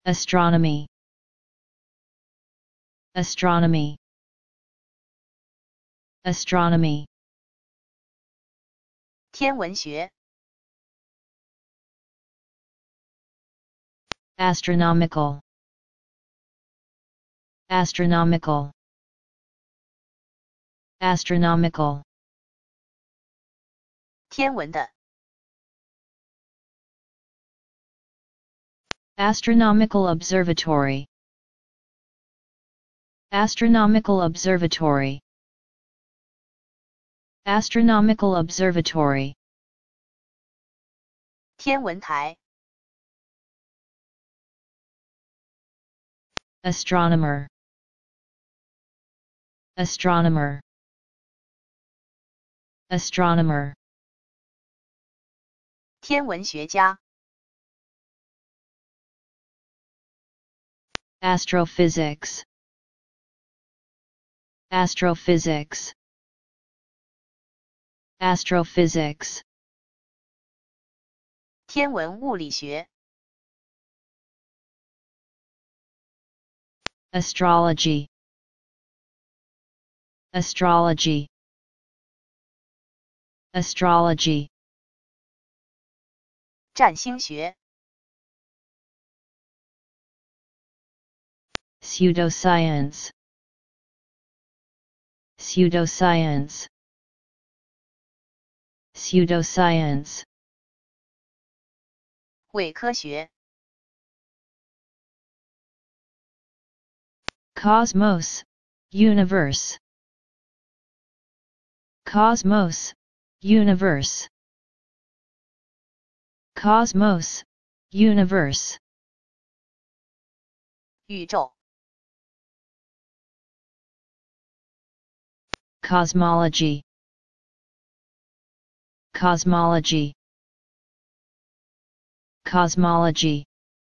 Astronomy. Astronomy. Astronomy. 天文学 Astronomical. Astronomical. Astronomical. 天文的 Astronomical observatory. Astronomical observatory. Astronomical observatory. 天文台 Astronomer. Astronomer. Astronomer. 天文学家 Astrophysics. Astrophysics. Astrophysics. 天文物理学 Astrology. Astrology. Astrology. 占星学 Pseudoscience. Pseudoscience. Pseudoscience. 伪科学 Cosmos. Universe. Cosmos. Universe. Cosmos. Universe. 宇宙 Cosmology. Cosmology. Cosmology.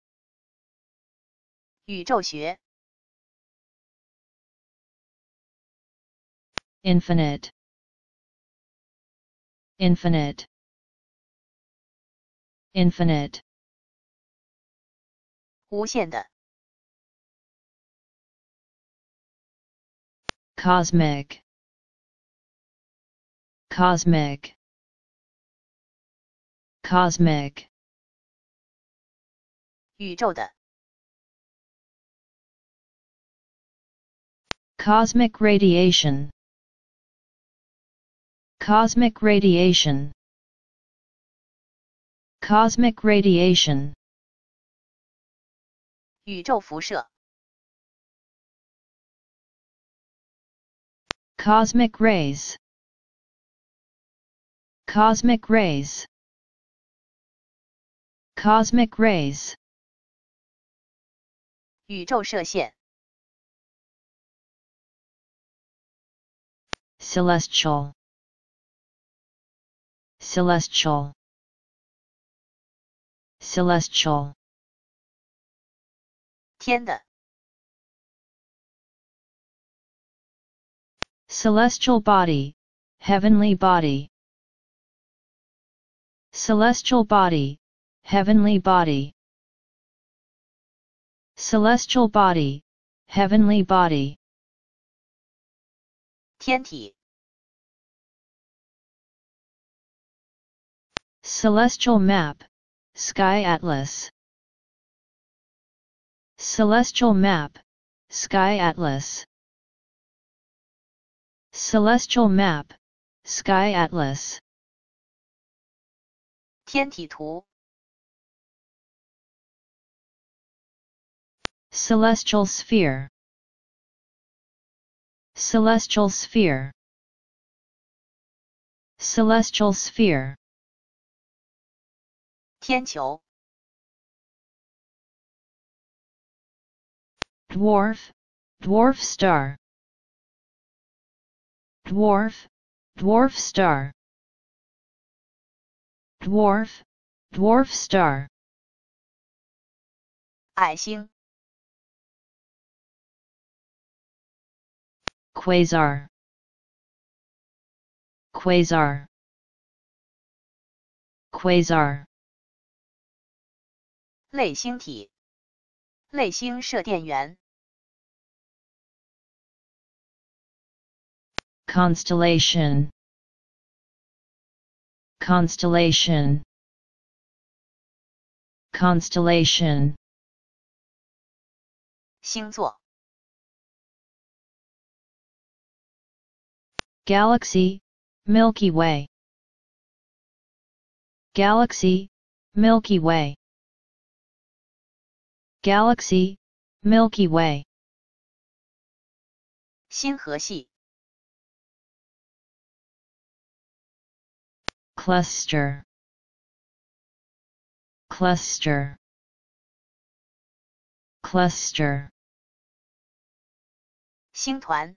宇宙学 Infinite. Infinite. Infinite. 无限的 Cosmic. Cosmic. Cosmic. 宇宙的 Cosmic radiation. Cosmic radiation. Cosmic radiation. 宇宙辐射 Cosmic rays. Cosmic rays. Cosmic rays. 宇宙射线 Celestial. Celestial. Celestial. 天的 Celestial body. Heavenly body. Celestial body. Heavenly body. Celestial body. Heavenly body. 天体 Celestial map. Sky atlas. Celestial map. Sky atlas. Celestial map. Sky atlas. 天体图 Celestial sphere. Celestial sphere. Celestial sphere. 天球 Dwarf. Dwarf star. Dwarf. Dwarf star. Dwarf. Dwarf star. 矮星 Quasar. Quasar. Quasar. 类星体类星射电源。 constellation, constellation, constellation, 星座。 galaxy, Milky Way, galaxy, Milky Way, galaxy, Milky Way, 星河系。 cluster, cluster, cluster, 星团。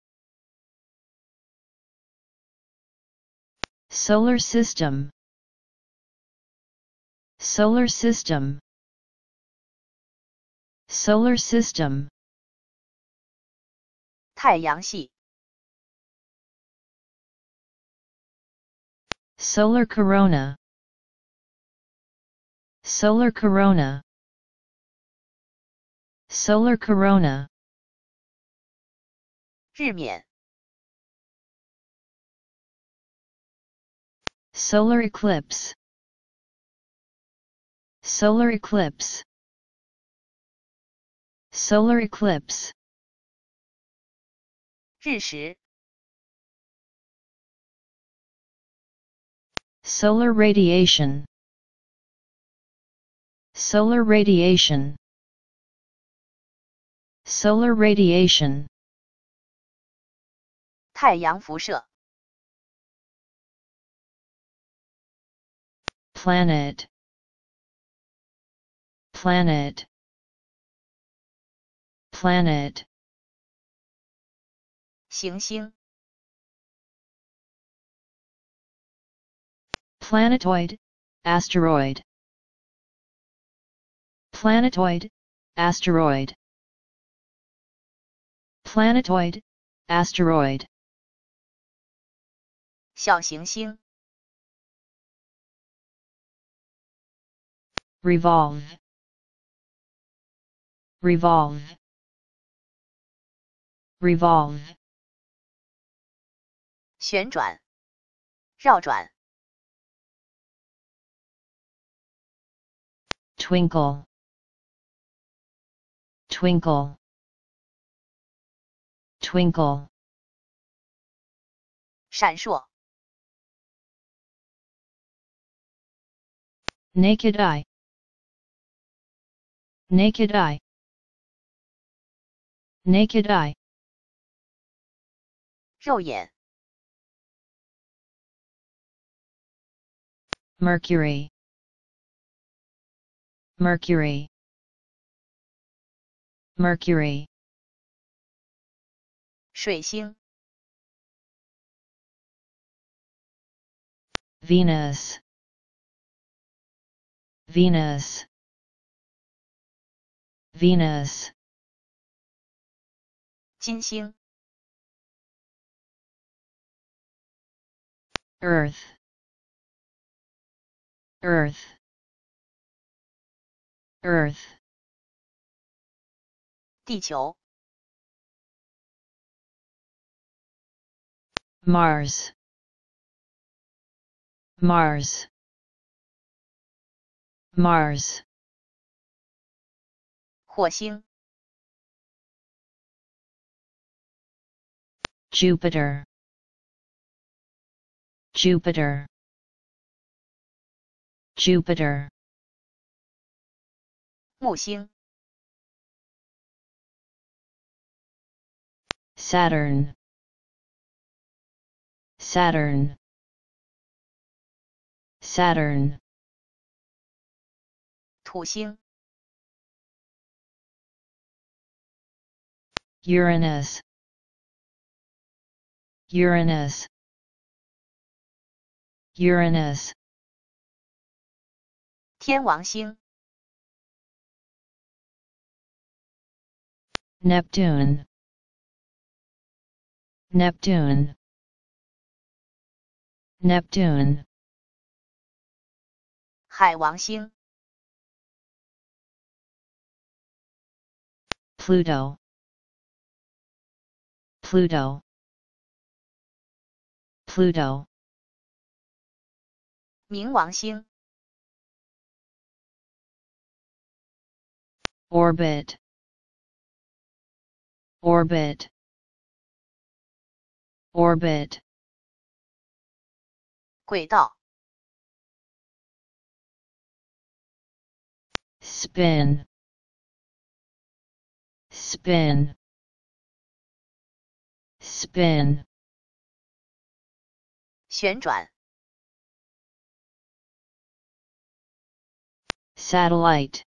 solar system, solar system, solar system, 太阳系。 solar corona, solar corona, solar corona, 日冕。 solar eclipse, solar eclipse, solar eclipse, 日食。 solar radiation, solar radiation, solar radiation, 太阳辐射。 planet, planet, planet, 行星。 planetoid, asteroid, planetoid, asteroid, planetoid, asteroid, 小行星。 revolve, revolve, revolve, 旋转。绕转。 twinkle, twinkle, twinkle, 闪烁。 naked eye, naked eye, naked eye, 肉眼。 mercury, mercury, mercury, 水星。 Venus, Venus, Venus, 金星。 Earth, Earth, Earth, 地球。 Mars, Mars, Mars, 火星。 Jupiter, Jupiter, Jupiter, 木星。 Saturn, Saturn, Saturn, 土星。 Uranus, Uranus, Uranus, 天王星。 Neptune, Neptune, Neptune, 海王星。 Pluto, Pluto, Pluto. 冥王星 Orbit, orbit, orbit. 轨道 Spin, spin, spin. 旋转 Satellite,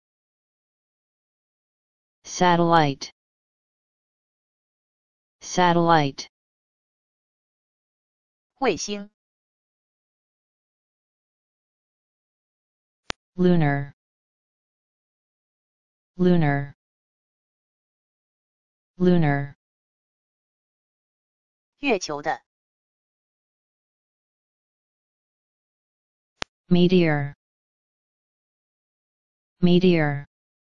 satellite, satellite. 卫星 Lunar, lunar, lunar. 月球的 Meteor, meteor,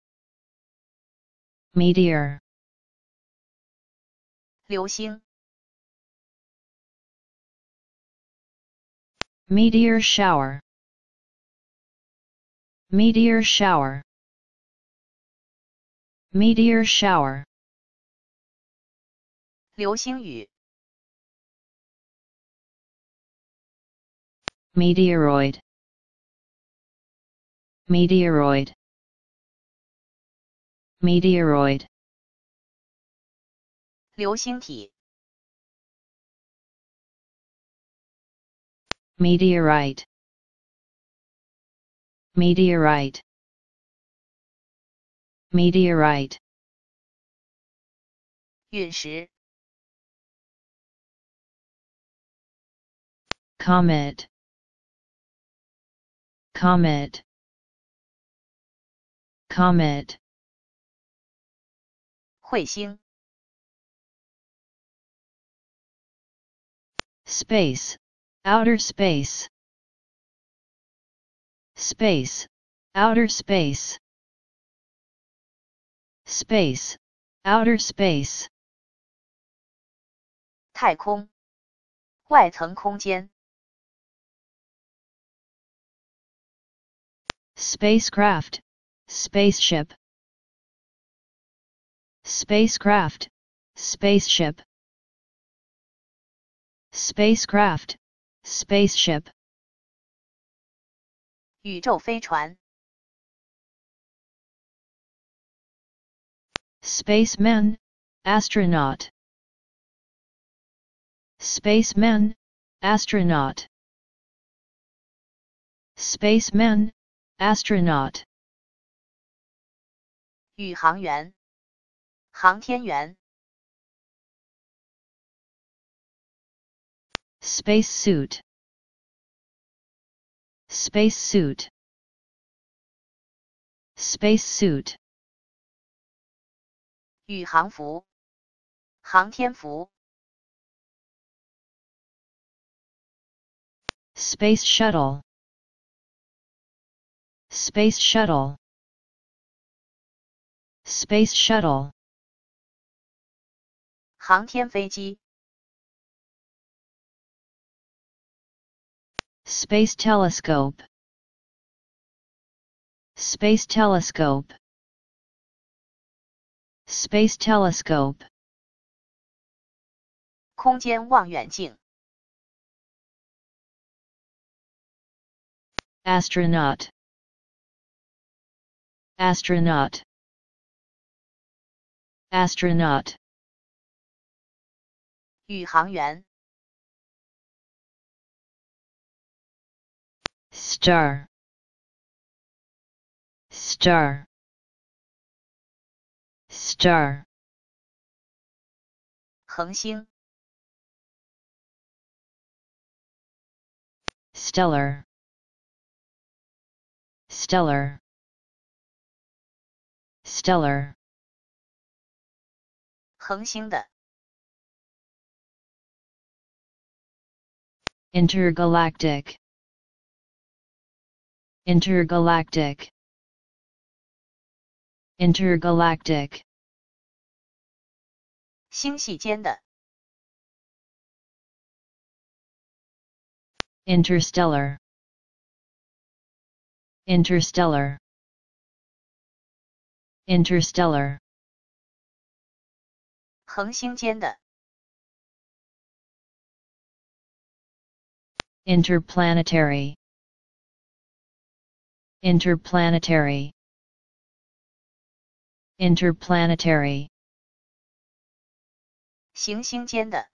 meteor. 流星 Meteor shower, meteor shower, meteor shower. 流星雨 Meteoroid, meteoroid, meteoroid. 流星体 Meteorite, meteorite, meteorite. 陨石 Comet, comet, comet. 彗星 Space, outer space, space, outer space, space, outer space. 太空外层空间 Spacecraft, spaceship, spacecraft, spaceship, spacecraft, spaceship. 宇宙飞船 Spaceman, astronaut, spaceman, astronaut, spaceman, astronaut. 宇航员航天员 Spacesuit, spacesuit, spacesuit. 宇航服航天服 Space shuttle, space shuttle, space shuttle. 航天飞机 Space telescope, space telescope, space telescope. 空间望远镜 Astronaut, astronaut, astronaut. 宇航员 Star, star, star. 恒星 Stellar, stellar, stellar. 恒星的 Intergalactic, intergalactic, intergalactic. 星系间的 Interstellar. Interstellar. Interstellar. 恒星间的 Interplanetary. Interplanetary. Interplanetary. 行星间的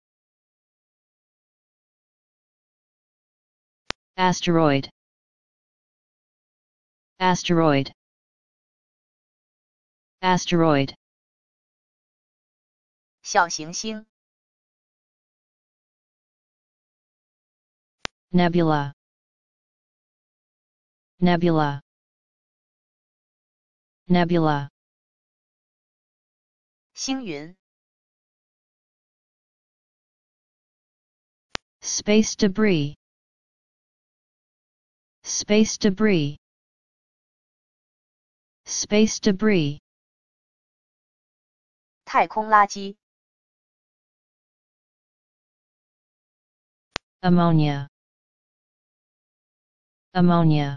Asteroid. Asteroid. Asteroid. 小行星 Nebula. Nebula. Nebula. 星云 Space debris. Space debris. Space debris. 太空垃圾 Ammonia. Ammonia.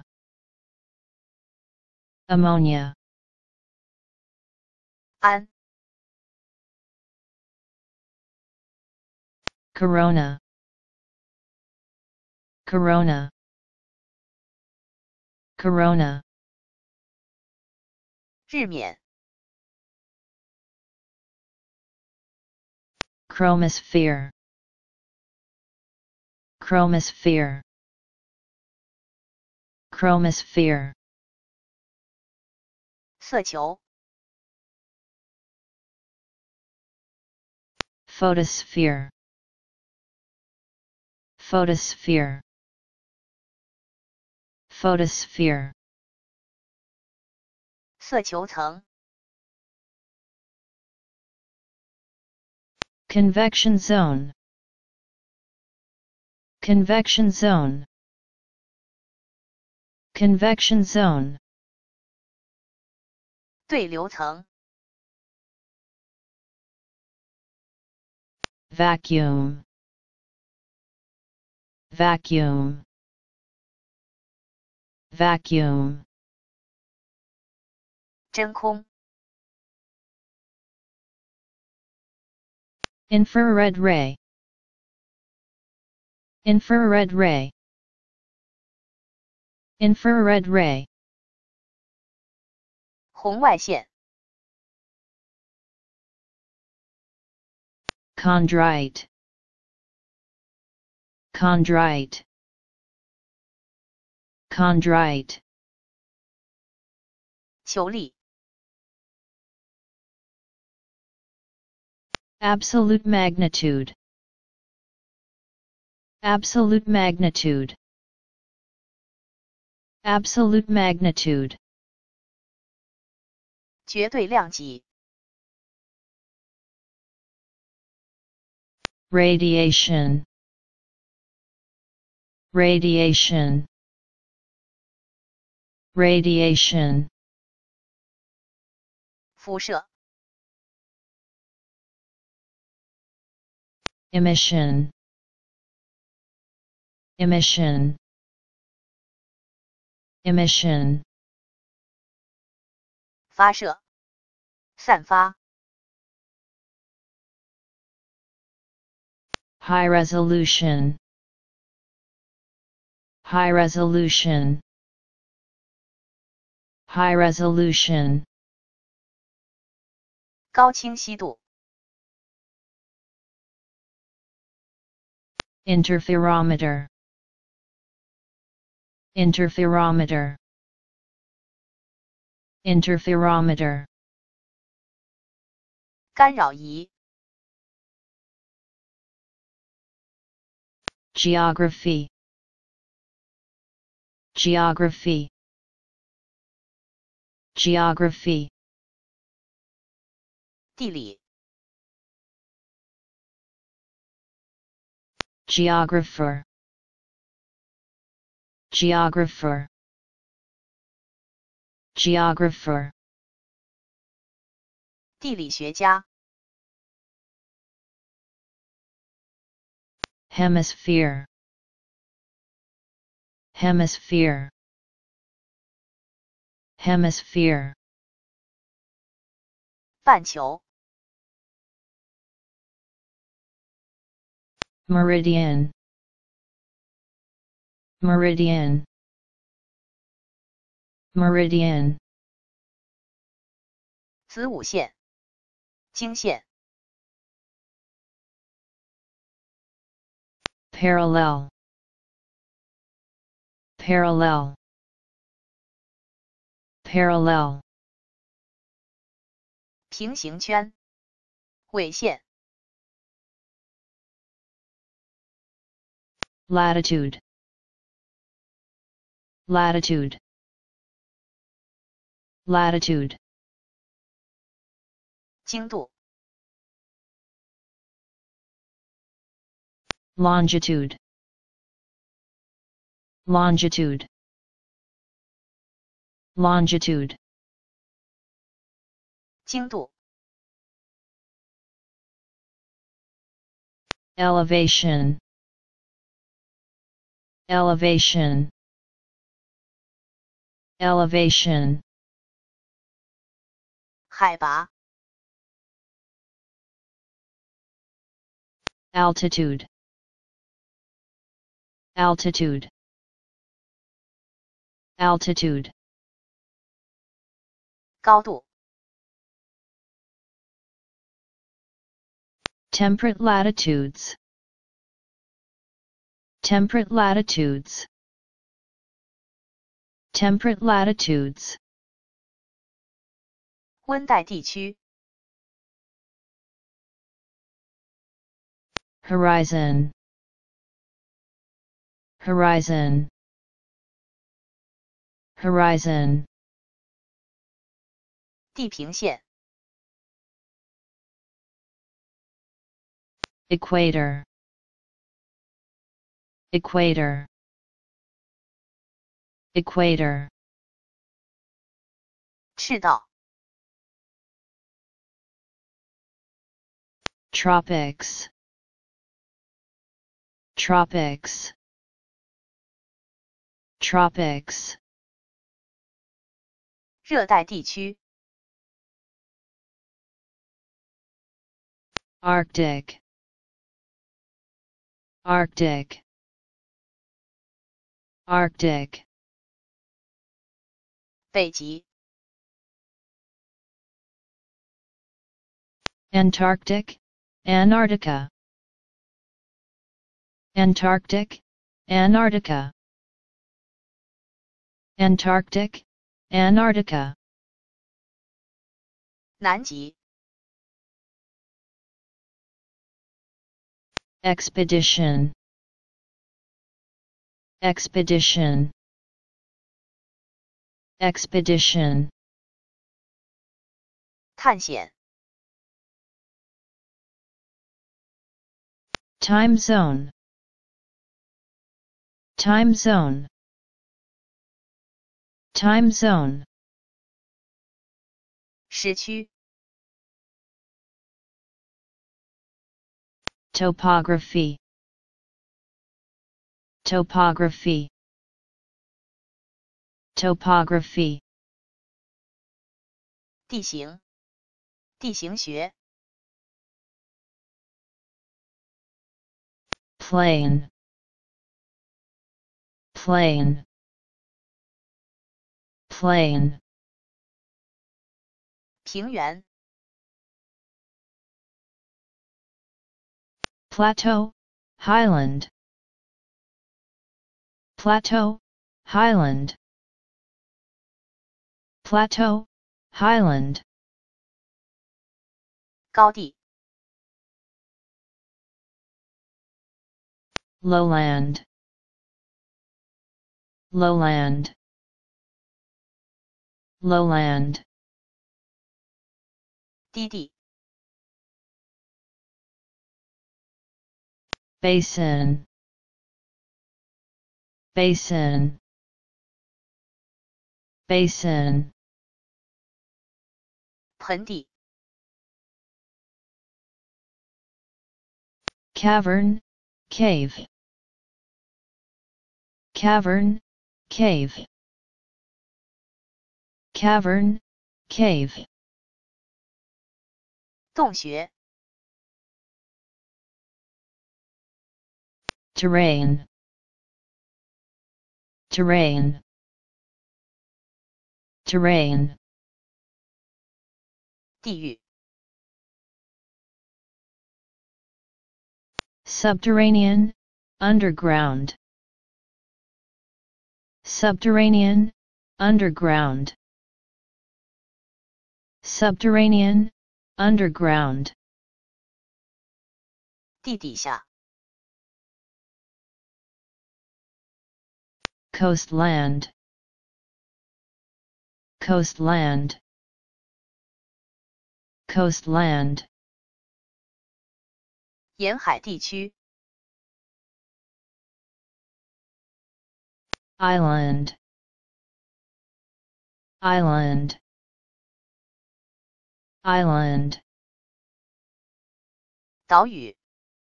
Ammonia. 氨 Corona. Corona. Corona. 日冕 Chromosphere. Chromosphere. Chromosphere. 色球 Photosphere. Photosphere. Photosphere. 色球层 Convection zone. Convection zone. Convection zone. 对流层 Vacuum. Vacuum. Vacuum. 真空 Infrared ray. Infrared ray. Infrared ray. 红外线 Chondrite. Chondrite. Chondrite. 球力 Absolute magnitude. Absolute magnitude. Absolute magnitude. 绝对量级 Radiation. Radiation. Radiation. 辐射 Emission. Emission. Emission. 发射散发 High resolution. High resolution. High resolution. 高清晰度 Interferometer. Interferometer. Interferometer. 干扰仪 Geography. Geography. Geography. 地理 Geographer. Geographer. Geographer. 地理学家 Hemisphere. Hemisphere. Hemisphere. 半球 Meridian. Meridian. Meridian. 子午线经线 Parallel. Parallel. Parallel. 平行圈纬线 Latitude. Latitude. Latitude. 经度 Longitude. Longitude. Longitude. 经度 Elevation. Elevation. Elevation. 海拔 Altitude. Altitude. Altitude. 高度 Temperate latitudes. Temperate latitudes. Temperate latitudes. 温带地区 Horizon. Horizon. Horizon. 地平线 Equator. Equator. Equator. 赤道 Tropics. Tropics. Tropics. 热带地区 Arctic. Arctic. Arctic. 北极 Antarctic. Antarctica. Antarctic. Antarctica. Antarctic. Antarctica. 南极 Expedition. Expedition. Expedition. 探险 Time zone. Time zone. Time zone. 时区 Topography. Topography. Topography. 地形地形学 Plain. Plain. Plain. 平原 Plateau. Highland. Plateau. Highland. Plateau. Highland. 高地 Lowland. Lowland. Lowland. 低地 Basin. Basin. Basin. 盆地 Cavern. cave. Cavern, cave. Cavern, cave. 洞穴 Terrain. Terrain. Terrain. 地狱 Subterranean, underground. Subterranean, underground. Subterranean, underground. 地底下 Coastland. Coastland. Coastland. 沿海地区 Island. Island. Island. 岛屿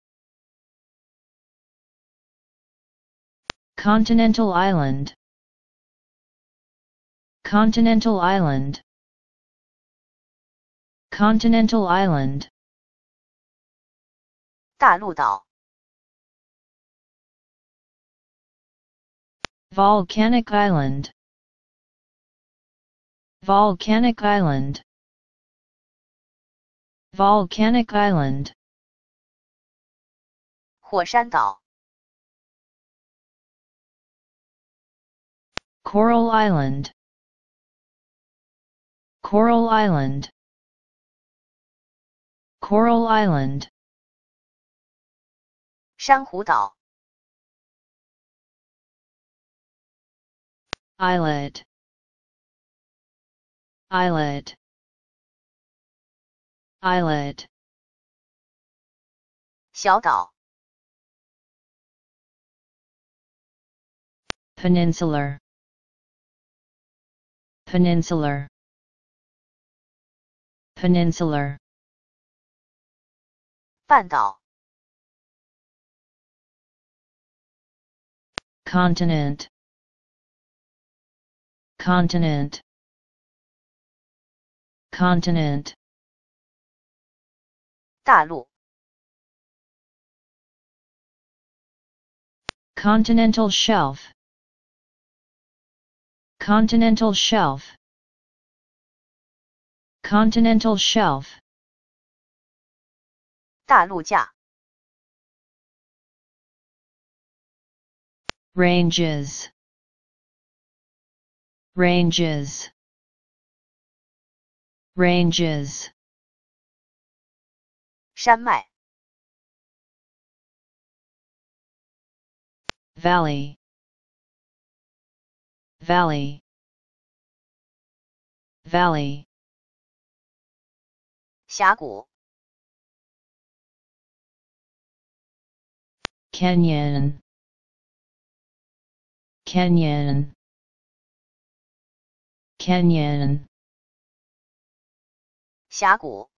Continental island. Continental island. Continental island. 大陆岛 Volcanic island. Volcanic island. Volcanic island. 火山岛 Coral island. Coral island. Coral island. 珊瑚岛 Islet. Islet. Islet. 小岛 Peninsular. Peninsular. Peninsular. 半岛 Continent. Continent. Continent. 大陆 Continental shelf. Continental shelf. Continental shelf. 大陆架 Ranges. Ranges. Ranges. 山脉 Valley. Valley. Valley. 峡谷 Canyon. Canyon. Canyon. 峡谷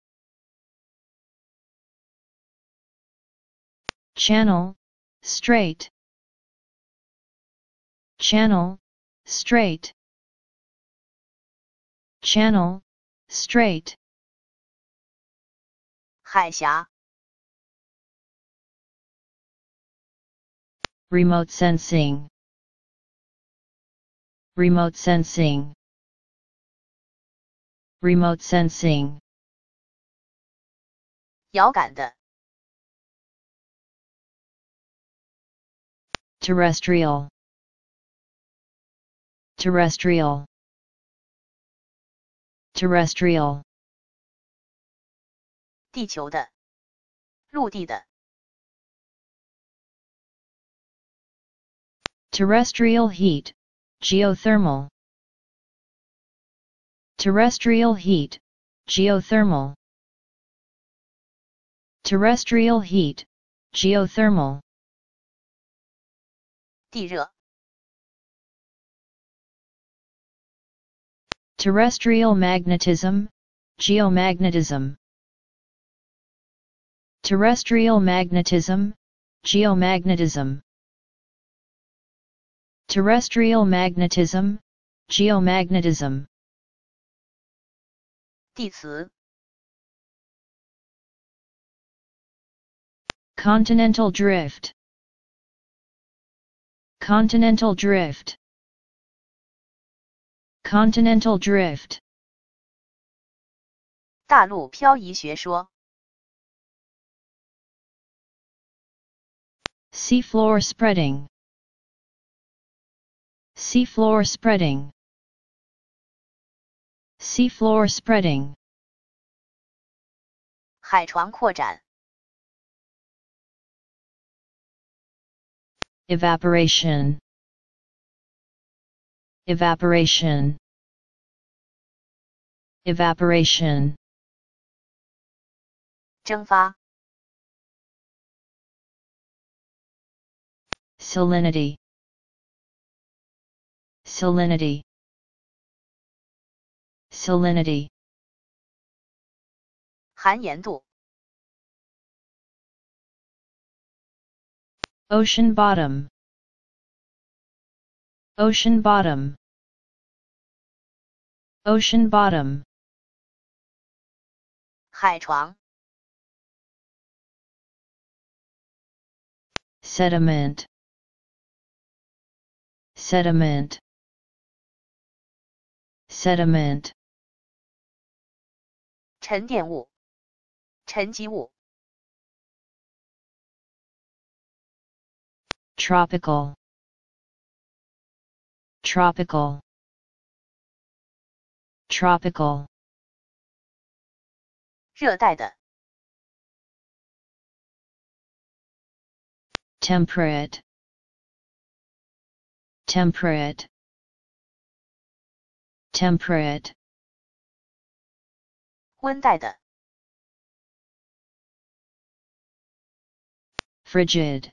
Channel, strait. Channel, strait. Channel, strait. 海峡 Remote sensing. Remote sensing. Remote sensing. 遥感的 Terrestrial. Terrestrial. Terrestrial. 地球的陆地的 Terrestrial heat. Geothermal. Terrestrial heat. Geothermal. Terrestrial heat. Geothermal. 地热 Terrestrial magnetism. Geomagnetism. Terrestrial magnetism. geomagnetism. Terrestrial magnetism, geomagnetism. 地磁 Continental drift. Continental drift. Continental drift. 大陆漂移学说 Seafloor spreading. Seafloor spreading. Seafloor spreading. 海床扩展 Evaporation. Evaporation. Evaporation. 蒸发 Salinity. Salinity. Salinity. 含盐度 Ocean bottom. Ocean bottom. Ocean bottom. 海床 Sediment. Sediment. Sediment. 沉淀物沉积物 Tropical. Tropical. Tropical. 热带的 Temperate. Temperate. Temperate. 温带的 Frigid.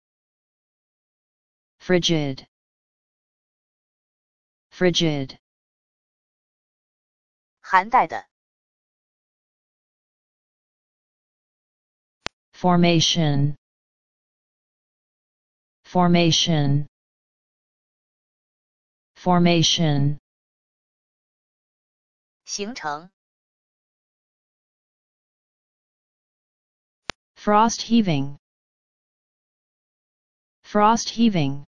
Frigid. Frigid. 寒带的 Formation. Formation. Formation. 形成 Frost heaving. Frost heaving.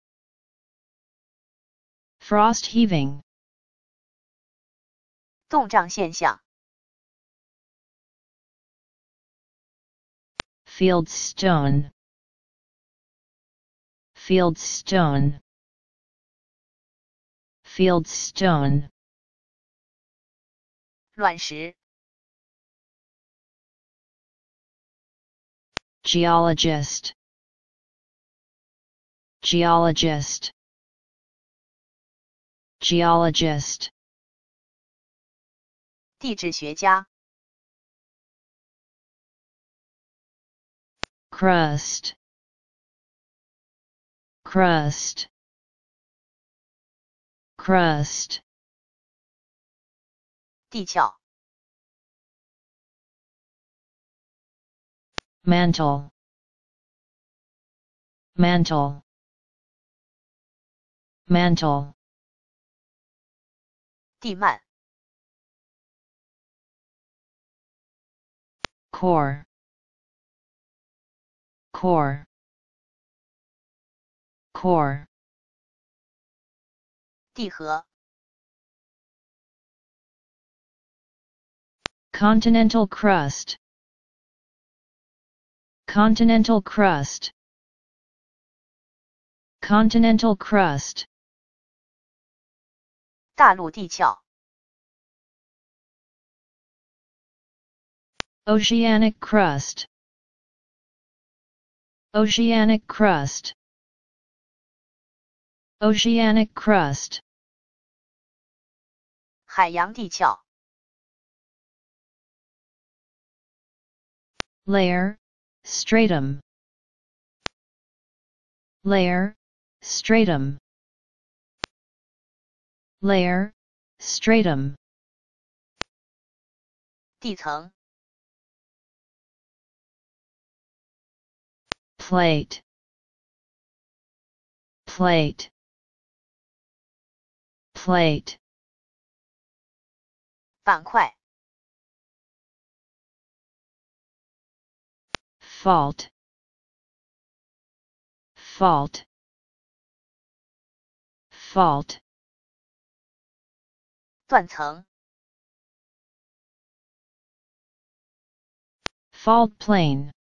Frost heaving. 冻胀现象 Fieldstone. Fieldstone. Fieldstone. 卵石 Geologist. Geologist. Geologist. 地质学家 Crust. Crust. Crust. 地壳 Mantle. Mantle. Mantle. 地幔 Core. Core. Core. 地核 Continental crust. Continental crust. Continental crust. 大陆地壳 Oceanic crust. Oceanic crust. Oceanic crust. 海洋地壳 Layer. Stratum. Layer. Stratum. Layer. Stratum. 地层 plate, plate, plate, 板块 fault, fault, fault, 断层 fault plane,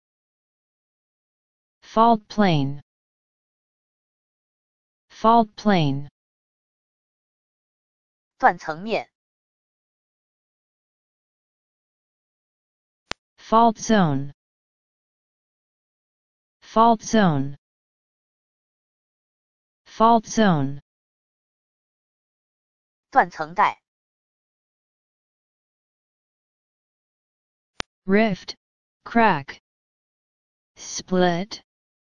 fault plane, fault plane, 断层面 fault zone, fault zone, fault zone, 断层带 rift, crack, split,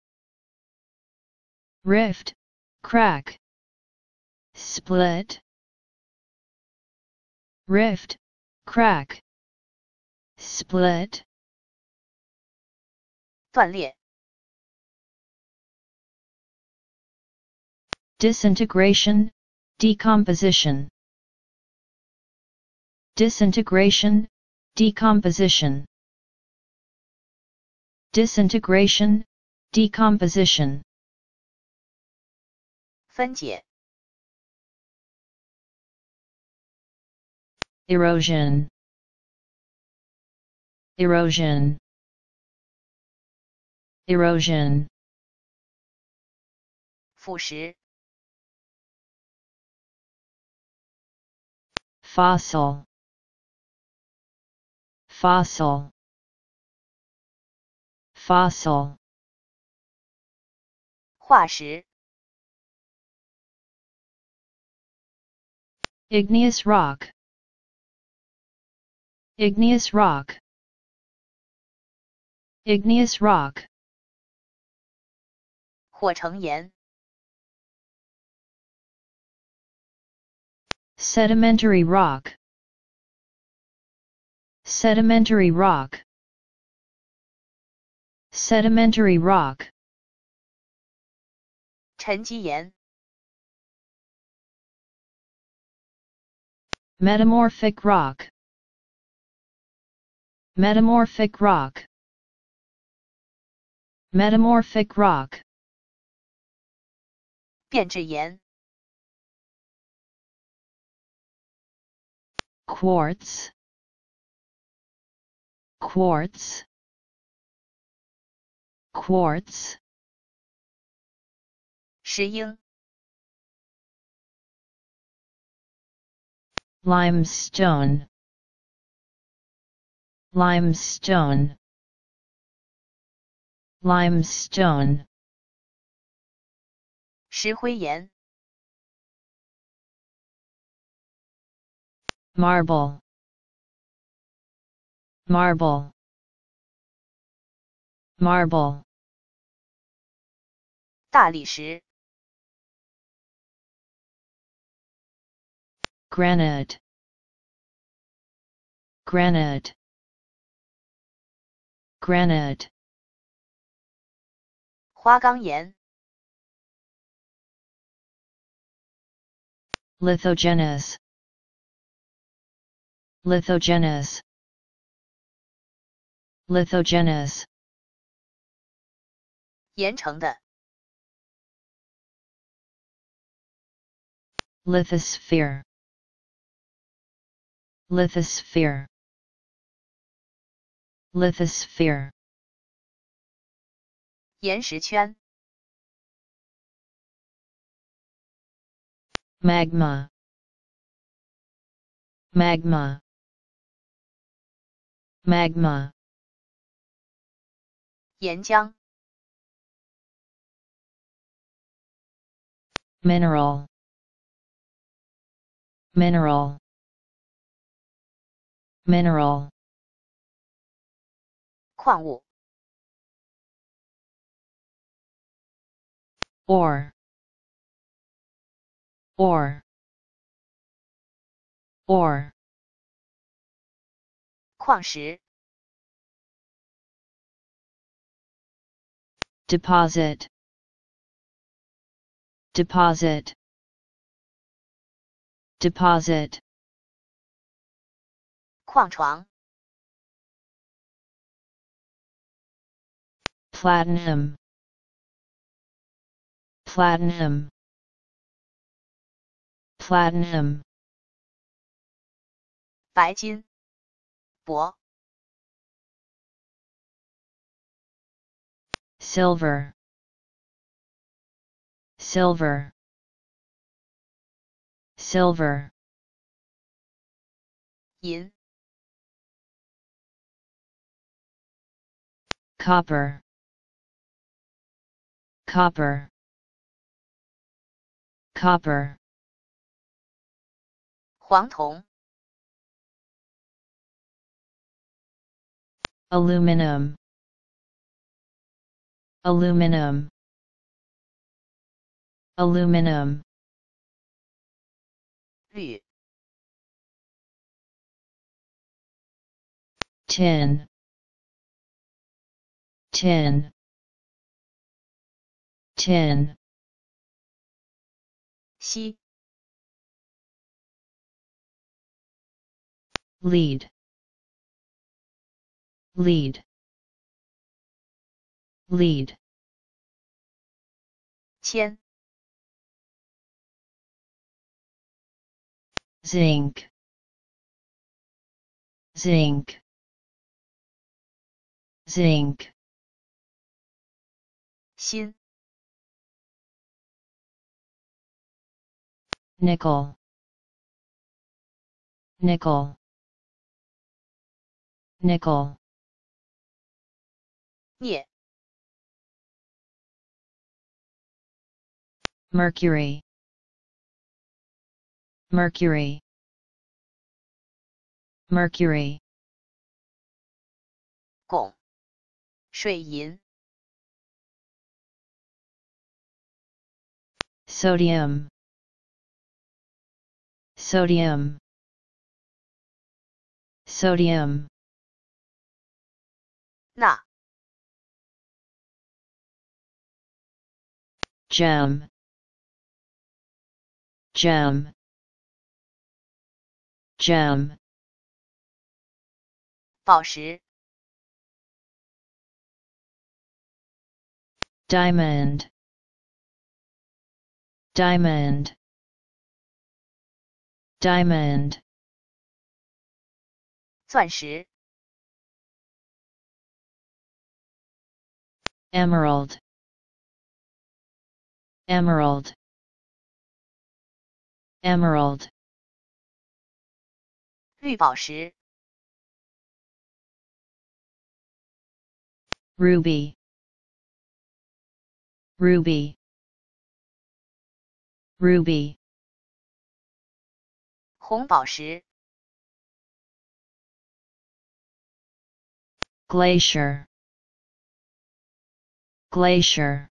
rift, crack, split, rift, crack, split, 断裂 disintegration, decomposition, disintegration, decomposition, disintegration, decomposition, 分解 erosion, erosion, erosion, 腐蚀 fossil, fossil, fossil, 化石 igneous rock, igneous rock, igneous rock, 火成岩 sedimentary rock, sedimentary rock, sedimentary rock, 沉积岩 metamorphic rock, metamorphic rock, metamorphic rock, 变质岩 quartz, quartz, quartz, 石英 limestone, limestone, limestone, 石灰岩 marble, marble, marble, 大理石 granite, granite, granite, 花岗岩 lithogenous, lithogenous, lithogenous, 岩成的 lithosphere, lithosphere, lithosphere, 岩石圈 magma, magma, magma, 岩浆 mineral, mineral, mineral, 矿物 ore, ore, ore, 矿石 deposit, deposit, deposit, 矿床 platinum, platinum, platinum, 白金铂 silver, silver, silver, 银 copper, copper, copper, 黄铜 aluminum, aluminum, aluminum, 铝 tin, tin, tin, 锡 lead, lead, lead, 铅 zinc, zinc, zinc, 锌 nickel, nickel, nickel, 镍 mercury, mercury, mercury, 汞水银 sodium, sodium, sodium, 钠 gem, gem, gem, 宝石 diamond, diamond, diamond, 钻石 emerald, emerald, emerald, 绿宝石 ruby, ruby, ruby, 红宝石 glacier, glacier,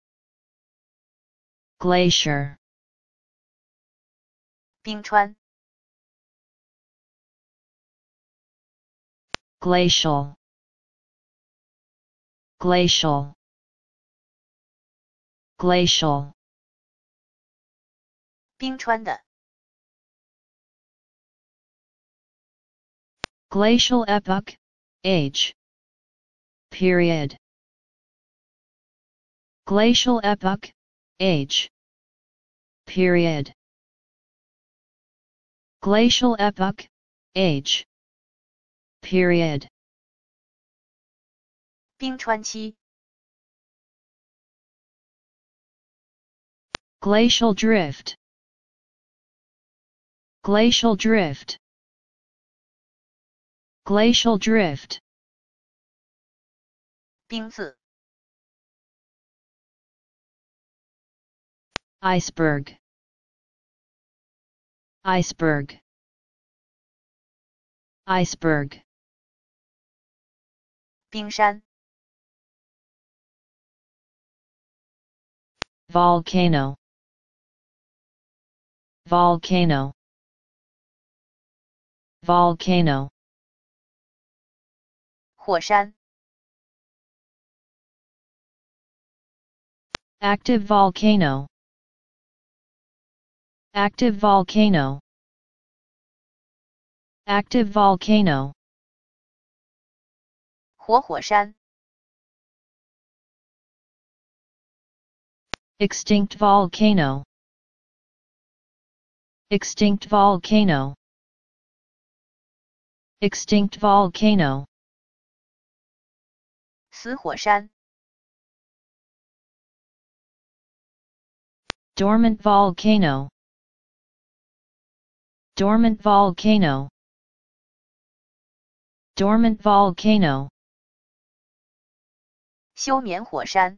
glacier, 冰川 glacial, glacial, glacial, 冰川的 glacial epoch, age, period, glacial epoch, age, period, glacial epoch, age, period, 冰川期 glacial drift, glacial drift, glacial drift, 冰字 iceberg, iceberg, iceberg, 冰山 volcano, volcano, volcano, 火山 Active volcano. Active volcano. Active volcano. 活火山。 Extinct volcano. Extinct volcano. Extinct volcano. 死火山。 Dormant volcano. Dormant volcano. Dormant volcano. 休眠火山。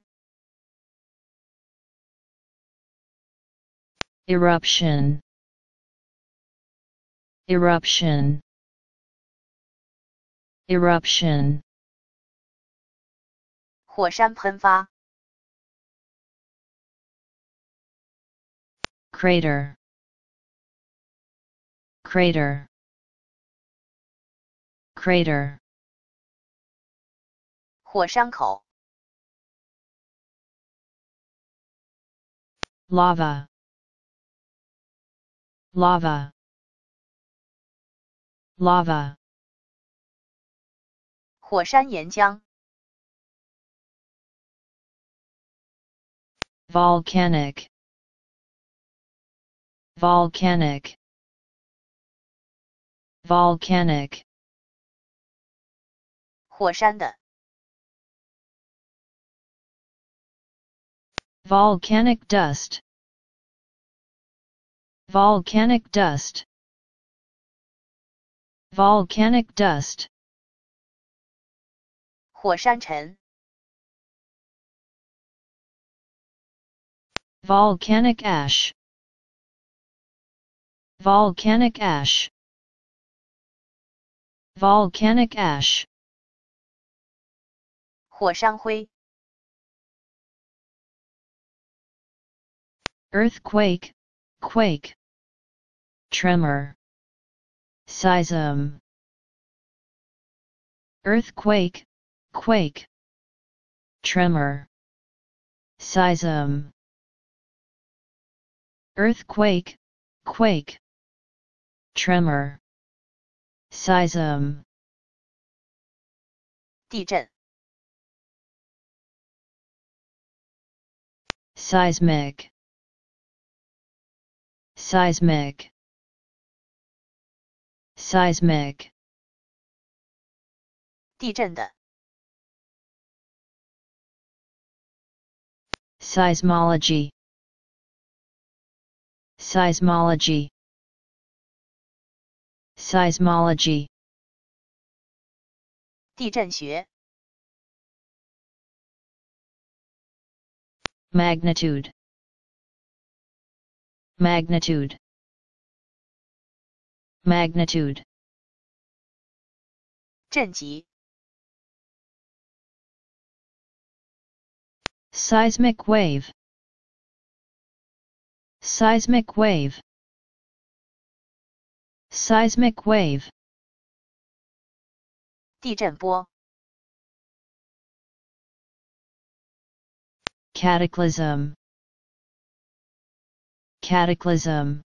Eruption. Eruption. Eruption. 火山喷发。 Crater. Crater. Crater. 火山口。 Lava. Lava. Lava. 火山岩浆。 Volcanic. Volcanic. Volcanic. 火山的。 Volcanic dust. Volcanic dust. Volcanic dust. 火山尘。 Volcanic ash. Volcanic ash. Volcanic ash. 火山灰。 Earthquake. Quake. Tremor. Seism. Earthquake. Quake. Tremor. Seism. Earthquake. Quake. Tremor. Seism. 地震。 Seismic. Seismic. Seismic. 地震的。 Seismology. Seismology. Seismology. 地震学。 Magnitude. Magnitude. Magnitude. 震级。 Seismic wave. Seismic wave. Seismic wave. 地震波。 Cataclysm. Cataclysm.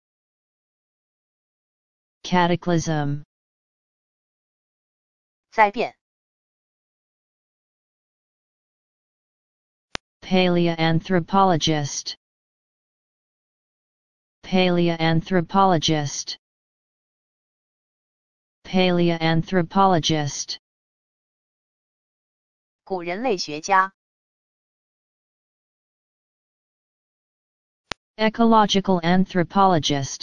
Cataclysm. 灾变。 Paleoanthropologist. Paleoanthropologist. Paleoanthropologist. 古人类学家。 Ecological anthropologist.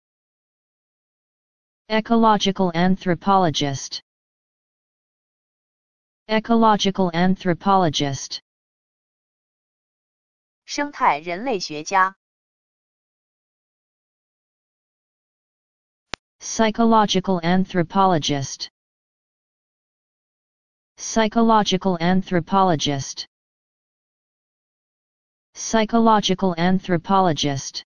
Ecological anthropologist. Ecological anthropologist. 生态人类学家。 Psychological anthropologist. Psychological anthropologist. Psychological anthropologist.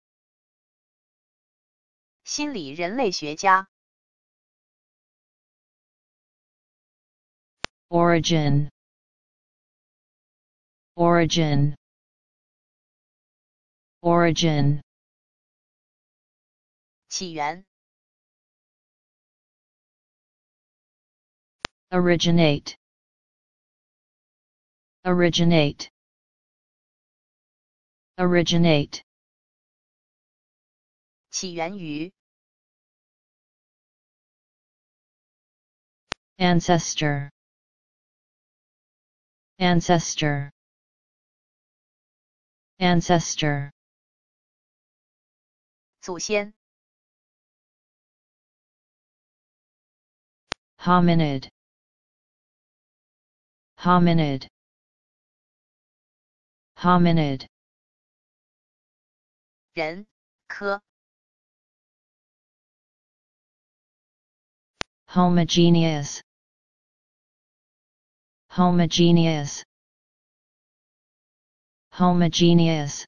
心理人类学家。 Origin. Origin. origin, 起源， originate, originate, originate, 起源于， ancestor, ancestor, ancestor, 祖先， hominid, hominid, hominid, 人，科， homogeneous, homogeneous, homogeneous,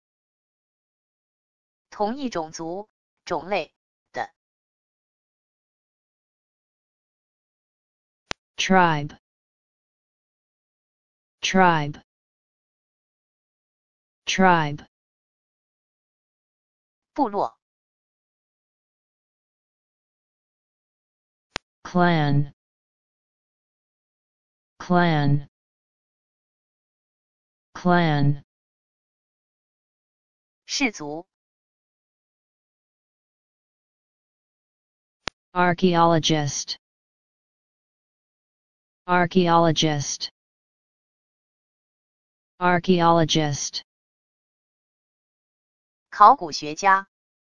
同一种族、种类的， tribe, tribe, tribe, 部落， clan, clan, clan, 氏族， archaeologist, archaeologist, archaeologist, 考古学家，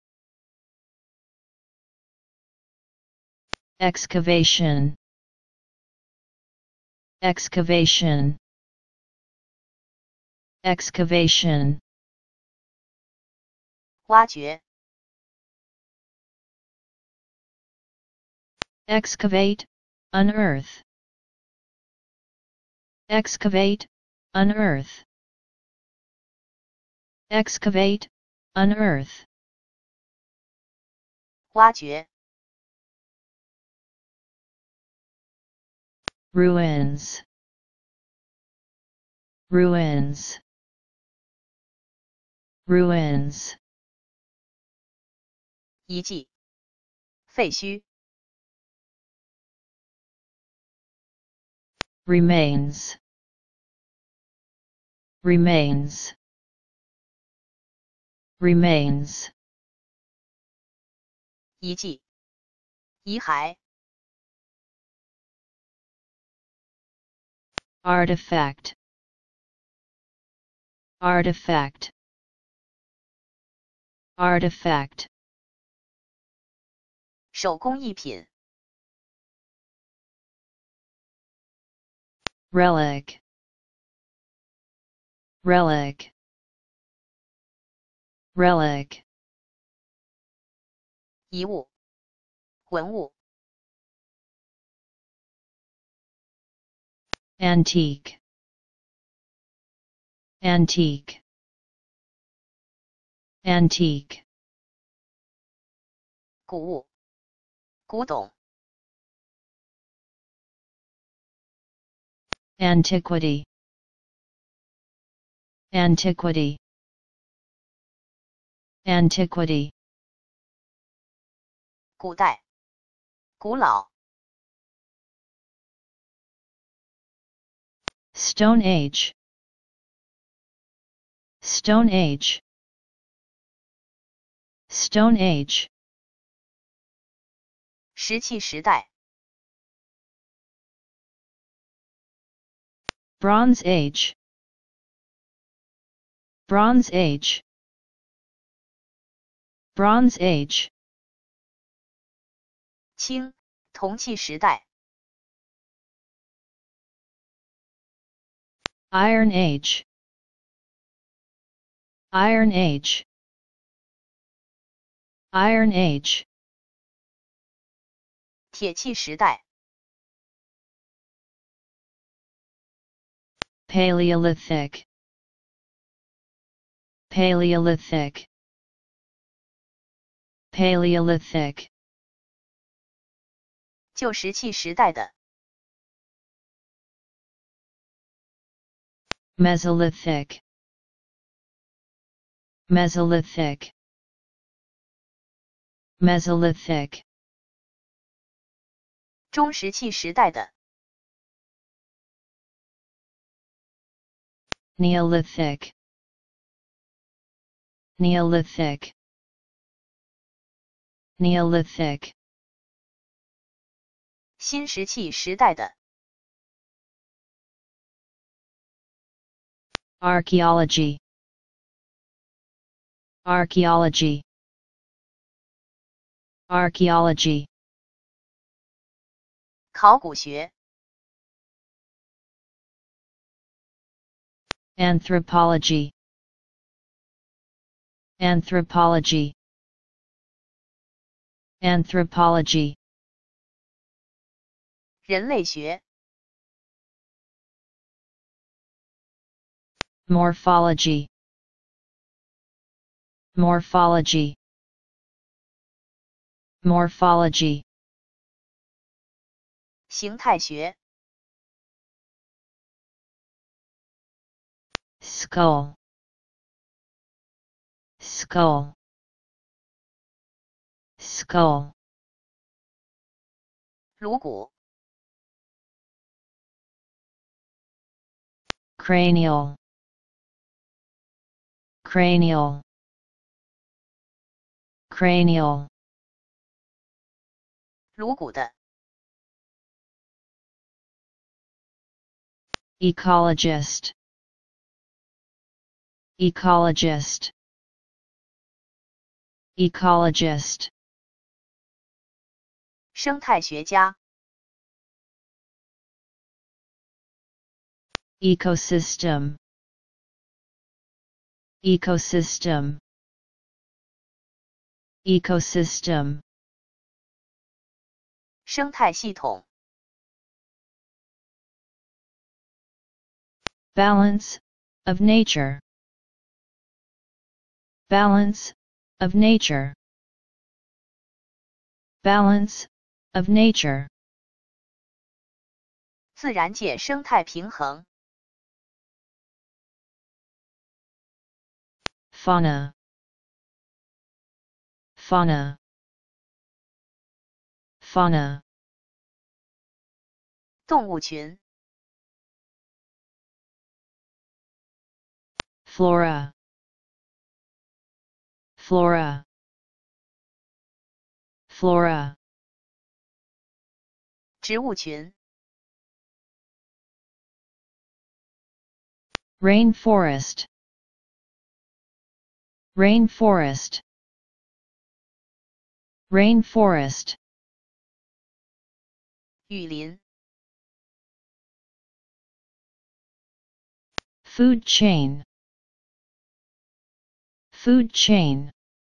excavation, excavation, excavation, 挖掘， excavate, unearth, excavate, unearth, excavate, unearth, 挖掘， ruins, ruins, ruins, 遗迹，废墟， remains, remains, remains, 遗迹，遗骸， artifact, artifact, artifact, 手工艺品， relic, relic, relic, 遗物，文物， antique, antique, antique, 古物，古董， antiquity, antiquity, antiquity, 古代，古老， Stone Age, Stone Age, Stone Age, 石器时代， Bronze Age, Bronze Age, Bronze Age, 青，铜器时代， Iron Age, Iron Age, Iron Age, 铁器时代， Paleolithic, Paleolithic, Paleolithic, 旧石器时代的， Mesolithic, Mesolithic. Mesolithic. 中石器时代的 Neolithic. Neolithic. Neolithic. 新石器时代的 Archaeology. Archaeology. Archaeology. 考古学 Anthropology. Anthropology. Anthropology. 人类学 Morphology. Morphology. Morphology. 形态学 Skull. Skull. Skull. 颅骨 Cranial. Cranial. Cranial. 颅骨的 Ecologist. Ecologist. Ecologist. 生态学家 Ecosystem. Ecosystem. Ecosystem. 生态系统 Balance of nature. Balance of nature. Balance of nature. 自然界生态平衡 Fauna. Fauna. Fauna. 动物群 Flora. Flora. Flora. 植物群 Rainforest. Rainforest. Rainforest. 雨林 Food chain. Food chain.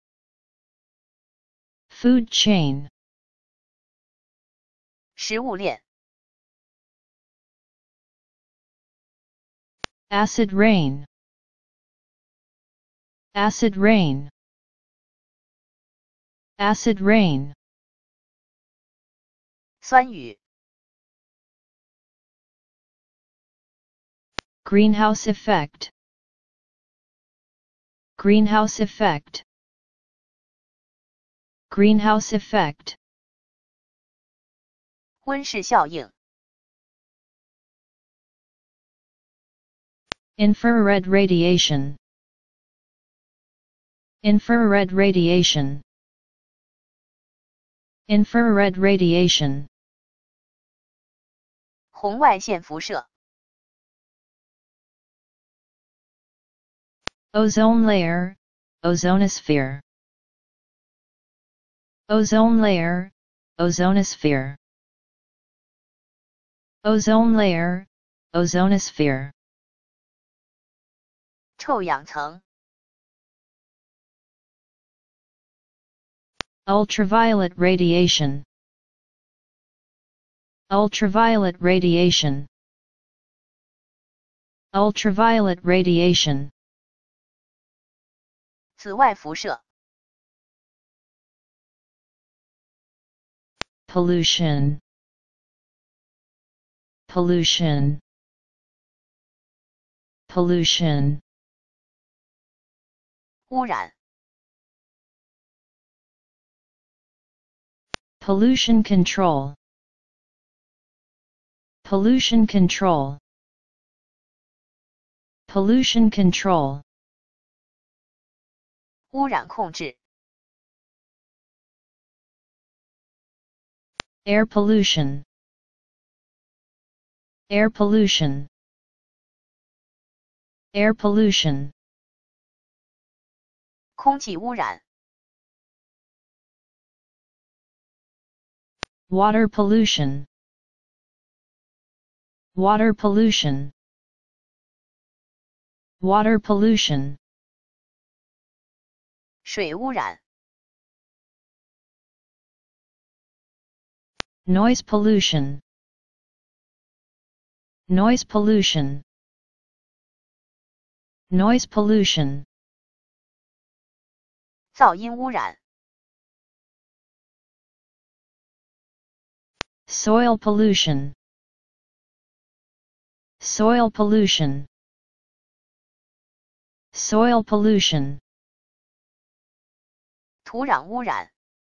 Food chain. 食物链 Acid rain. Acid rain. Acid rain. 酸雨 Greenhouse effect. Greenhouse effect. Greenhouse effect. 温室效应 Infrared radiation. Infrared radiation. Infrared radiation. 红外线辐射 Ozone layer. Ozonosphere. Ozone layer. Ozonosphere. Ozone layer. Ozonosphere. 臭氧层 Ultraviolet radiation. Ultraviolet radiation. Ultraviolet radiation. 紫外辐射 Pollution. Pollution. Pollution. 污染。 pollution control, pollution control, pollution control, 污染控制。 air pollution, air pollution, air pollution, 空气污染。 water pollution, water pollution, water pollution, 水污染。 noise pollution, noise pollution, noise pollution, 噪音污染。 soil pollution, soil pollution, soil pollution, 土壤污染。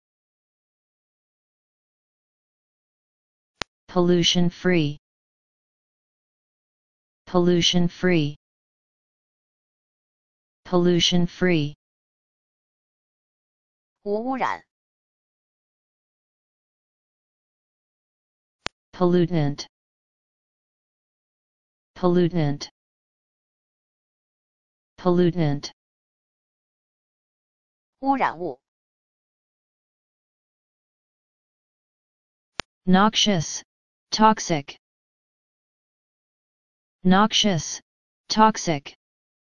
pollution free, pollution free, pollution free, 无污染。 pollutant, pollutant, pollutant, 污染物。 noxious, toxic, noxious, toxic,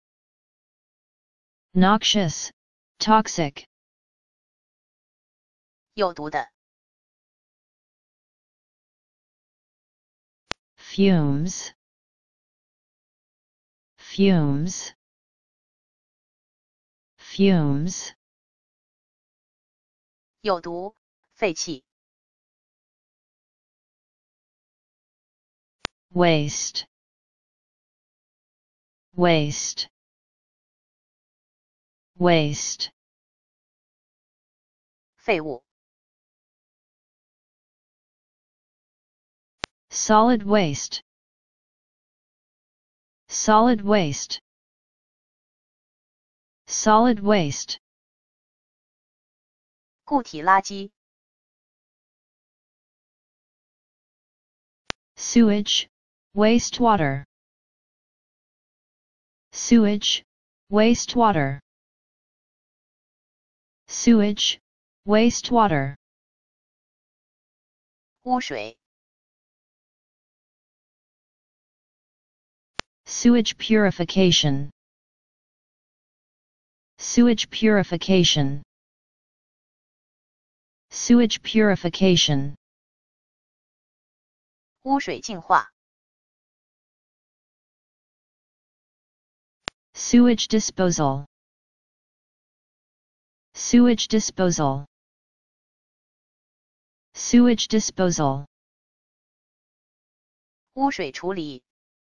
noxious, toxic, 有毒的。 fumes, fumes, fumes, 有毒，废气。 waste, waste, waste, 废物。 solid waste, solid waste, solid waste, 固体垃圾。 sewage, wastewater, sewage, wastewater, sewage, wastewater, 污水。 sewage purification, sewage purification, sewage purification, 污水净化。 sewage disposal, sewage disposal, sewage disposal, 污水处理。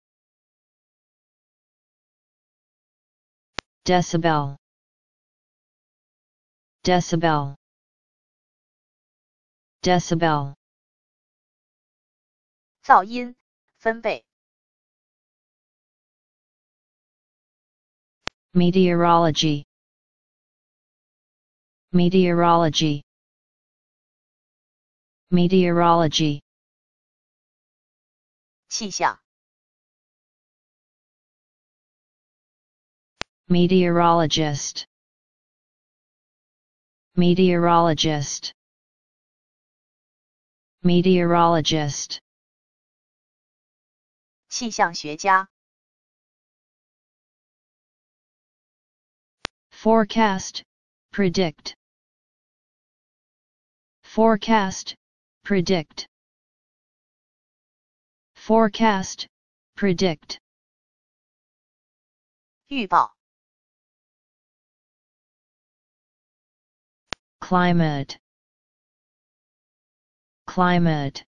decibel, decibel, decibel, 噪音，分贝。 meteorology, meteorology, meteorology, 气象。 meteorologist, meteorologist, meteorologist, 气象学家。 forecast, predict, forecast, predict, forecast, predict, 预报。 climate, climate,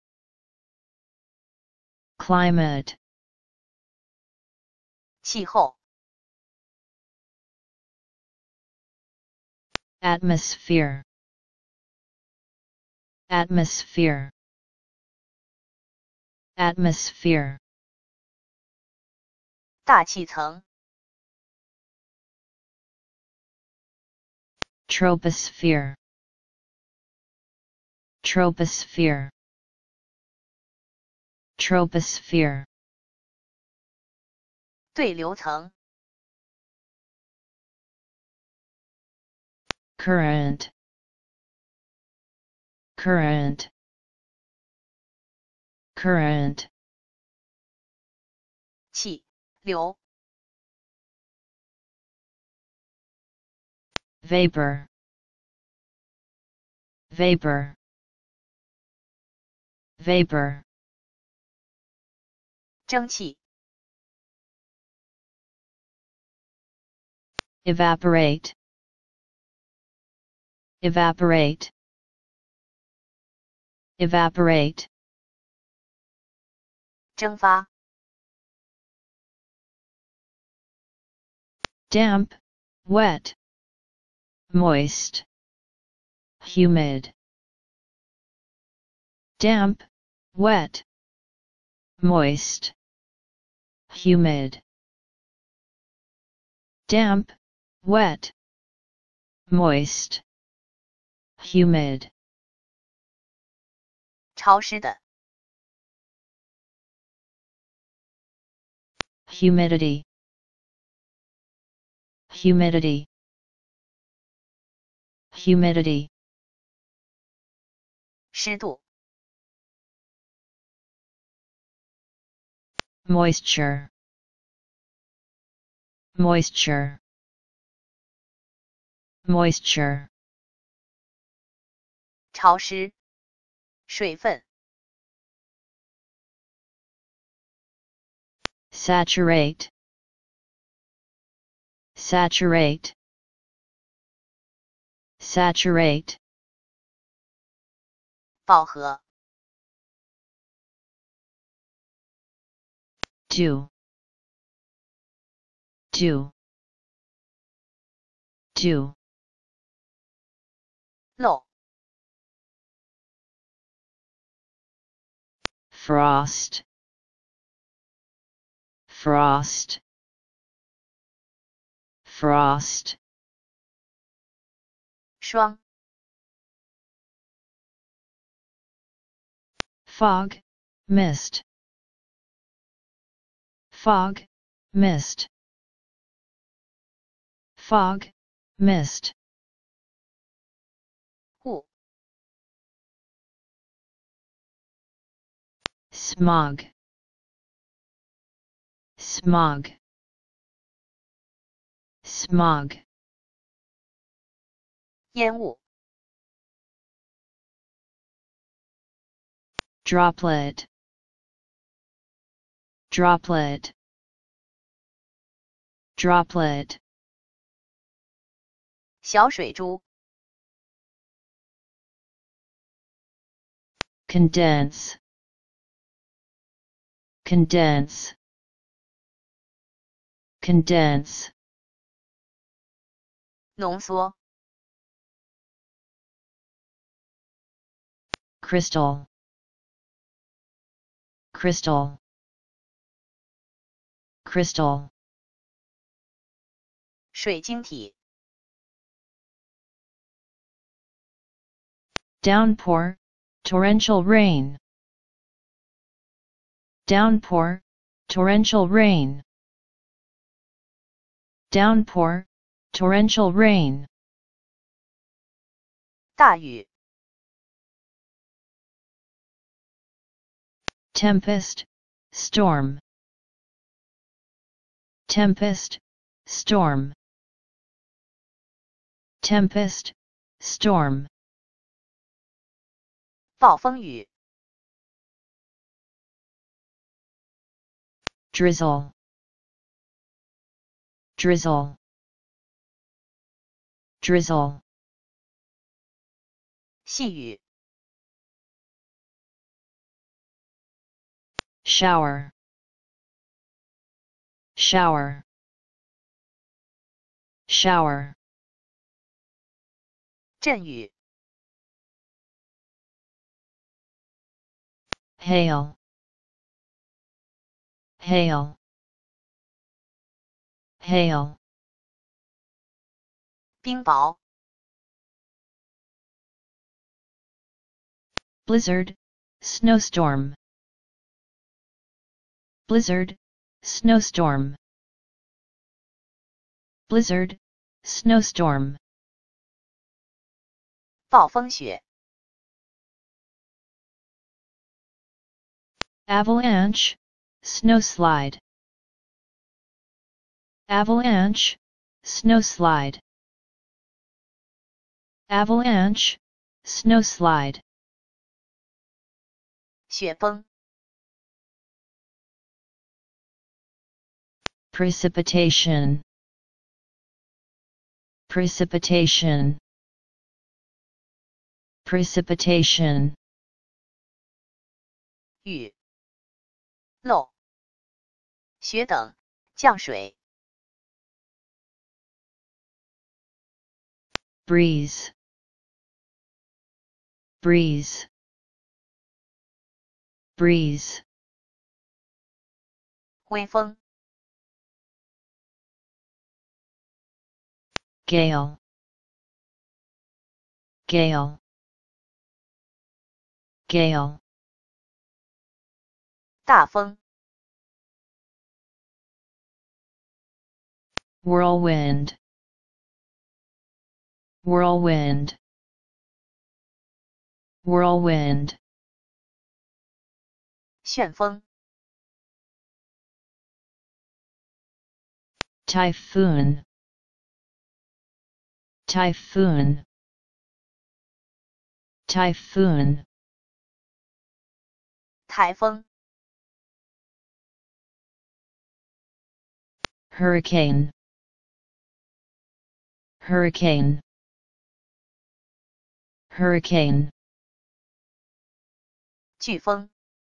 climate, 气候。 Atmosphere. Atmosphere. Atmosphere. 大气层。 Troposphere. Troposphere. Troposphere. 对流层。 Current. Current. Current. 气流。 Vapor. Vapor. Vapor. 蒸汽。 Evaporate. Evaporate. Evaporate. 蒸发。 Damp, wet, moist, humid. Damp, wet, moist, humid. Damp, wet, moist, humid. 潮湿的。 Humidity. Humidity. Humidity. 湿度。 Moisture. Moisture. Moisture. 潮湿。水分。 Saturate. Saturate. Saturate. 饱和。 Do. Do. Do. 漏。 Frost. Frost. Frost. 霜。 Fog, mist. Fog, mist. Fog, mist. 雾。 Smog. Smog. Smog. 烟雾。 Droplet. Droplet. Droplet. 小水珠。 Condense. Condense. Condense. 浓缩。 Crystal. Crystal. Crystal. 水晶体。 Downpour, torrential rain. Downpour, torrential rain. Downpour, torrential rain. 大雨。 Tempest, storm. Tempest, storm. Tempest, storm. 暴风雨。 Drizzle. Drizzle. Drizzle. 细雨。 Shower. Shower. Shower. 阵雨。 hail, hail, hail, 冰雹。 blizzard, snowstorm, blizzard, snowstorm, blizzard, snowstorm, 暴风雪。 avalanche, snowslide, avalanche, snowslide, avalanche, snowslide, 雪崩。 precipitation, precipitation, precipitation, 雨、漏、雪等降水。 breeze, breeze, breeze, 微风。 gale, gale, gale, 大风。 whirlwind, whirlwind, whirlwind, 旋风。 typhoon, typhoon, typhoon, 台风。 hurricane, hurricane, hurricane, 飓风。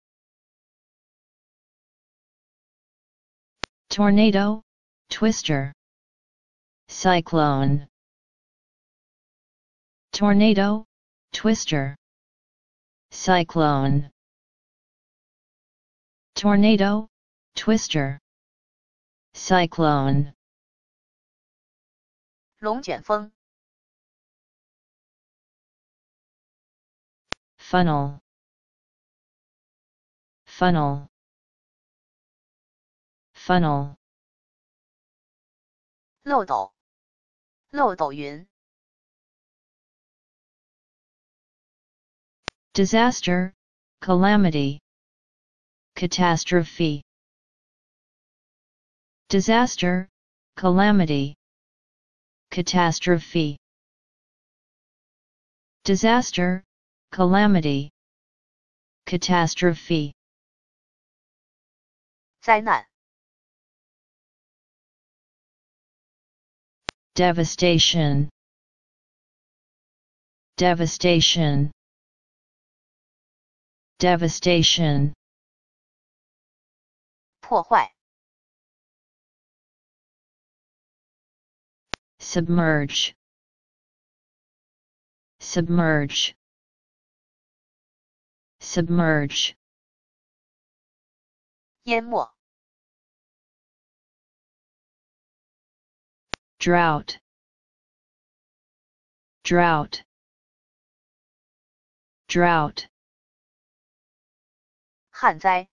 tornado, twister, cyclone, tornado, twister, cyclone, tornado, twister, cyclone, 龙卷风。 funnel, funnel, funnel, 漏斗。 漏斗云。 disaster, calamity, catastrophe, disaster, calamity, catastrophe, disaster, calamity, catastrophe, 灾难。 devastation, devastation, devastation, 破坏。 submerge, submerge, submerge, 淹没。 drought, drought, drought, 旱灾。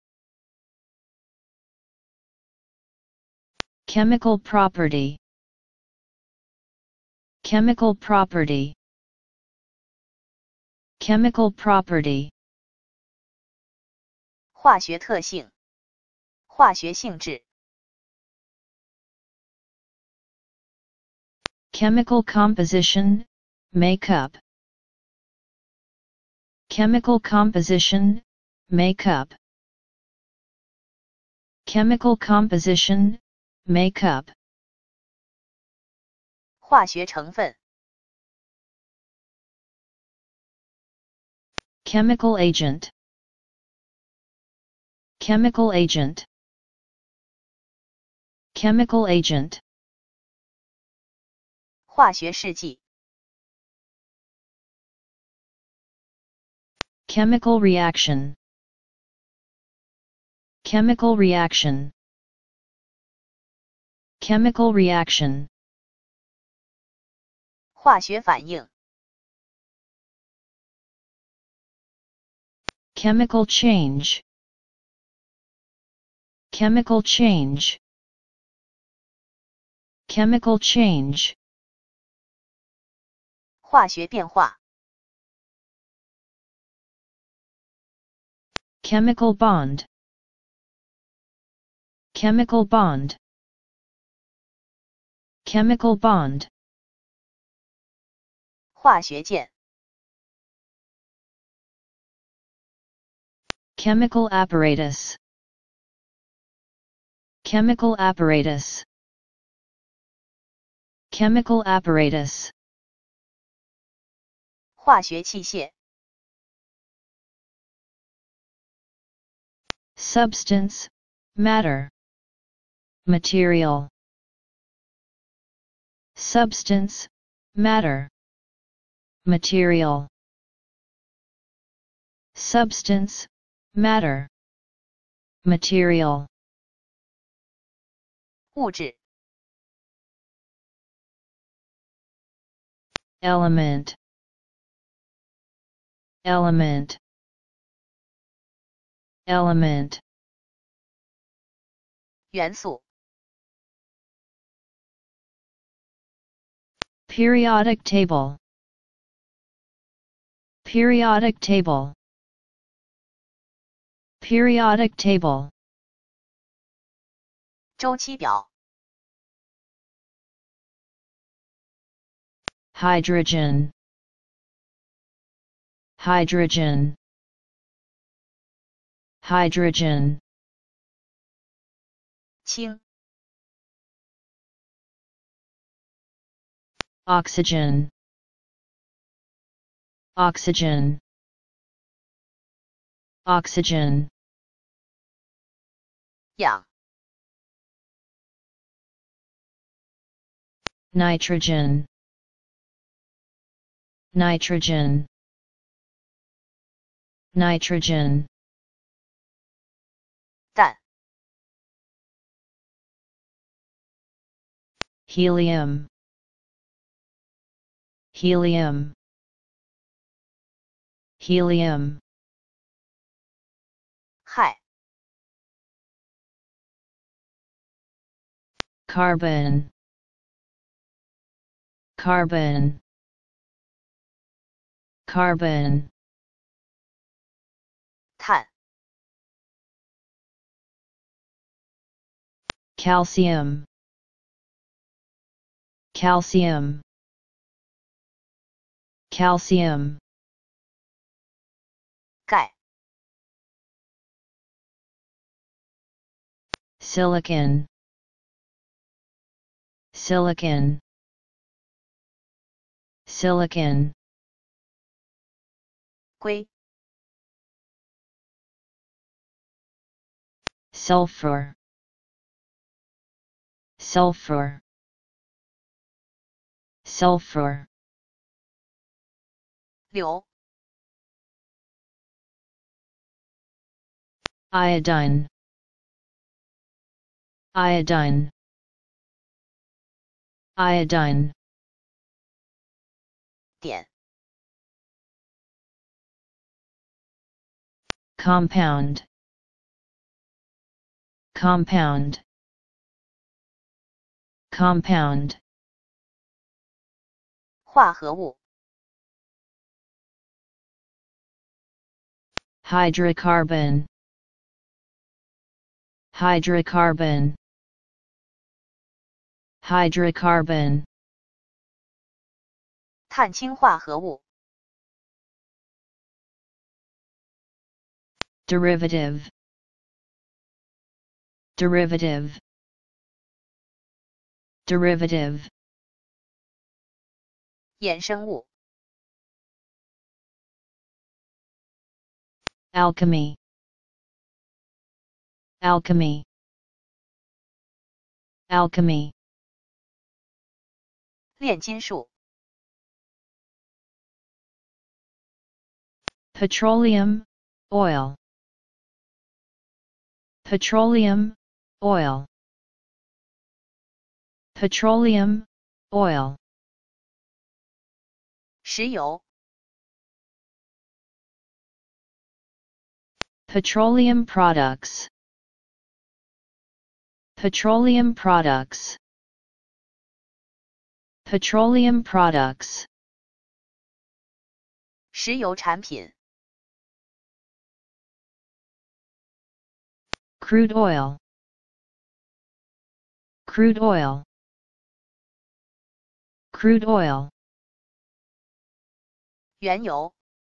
chemical property, chemical property, chemical property, 化学特性。化学性质。 chemical composition, makeup, chemical composition, makeup, chemical composition, makeup, 化学成分。 chemical agent, chemical agent, chemical agent, 化学试剂。 Chemical reaction. Chemical reaction. Chemical reaction. 化学反应。 Chemical change. Chemical change. Chemical change. 化学变化。 Chemical bond. Chemical bond. Chemical bond. 化学键。 Chemical apparatus. Chemical apparatus. Chemical apparatus. 化学器械。 Substance, matter. Material. Substance, matter. Material. Substance, matter. Material. 物质。 Element. Element. Element. 元素。 Periodic table. Periodic table. Periodic table. 周期表。 Hydrogen. Hydrogen. Hydrogen. 氢。 Oxygen. Oxygen. Oxygen. 氧。 Nitrogen. Nitrogen. Nitrogen. 氮。 Helium. Helium. Helium. 氦。 Carbon. Carbon. Carbon. 碳。 Calcium. Calcium. Calcium. 钙。 Silicon. Silicon. Silicon. 硅。 Sulfur. Sulfur. Sulfur. 硫。 Iodine. Iodine. Iodine. 碘。 Compound. Compound. Compound. 化合物。 Hydrocarbon. Hydrocarbon. Hydrocarbon. 碳氢化合物。 Derivative. Derivative. Derivative. 衍生物。 Alchemy. Alchemy. Alchemy. 炼金术。 petroleum, oil, petroleum, oil, petroleum, oil, 石油 petroleum products, petroleum products, petroleum products, 石油产品 crude oil, crude oil, crude oil, 原油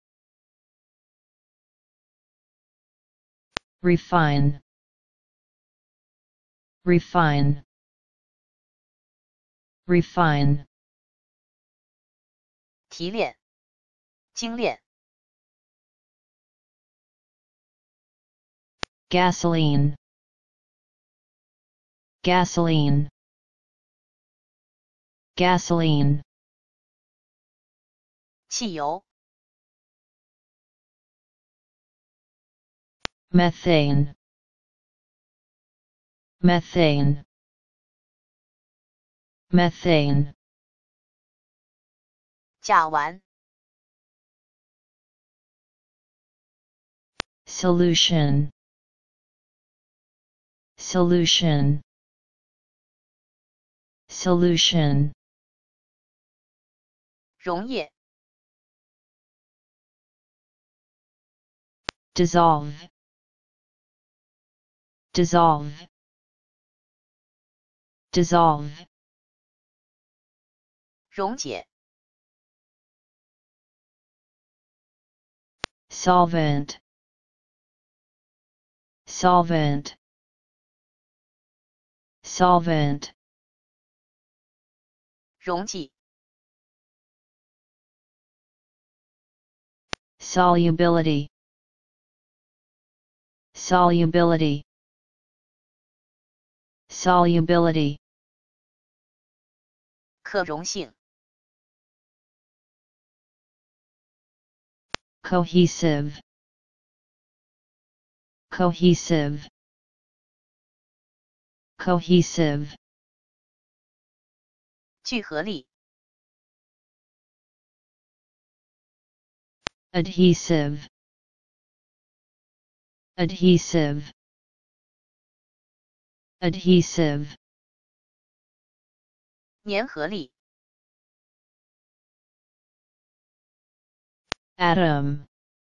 refine, refine, refine, 提炼精炼 gasoline, gasoline, gasoline, 汽油 methane, methane, methane, 甲烷 solution, solution, solution, 溶液 dissolve, dissolve, dissolve, 溶解 solvent, solvent, solvent, 溶剂 solubility, solubility, solubility, 可溶性 cohesive, cohesive, cohesive, 聚合力 adhesive, adhesive, adhesive, 粘合力 atom,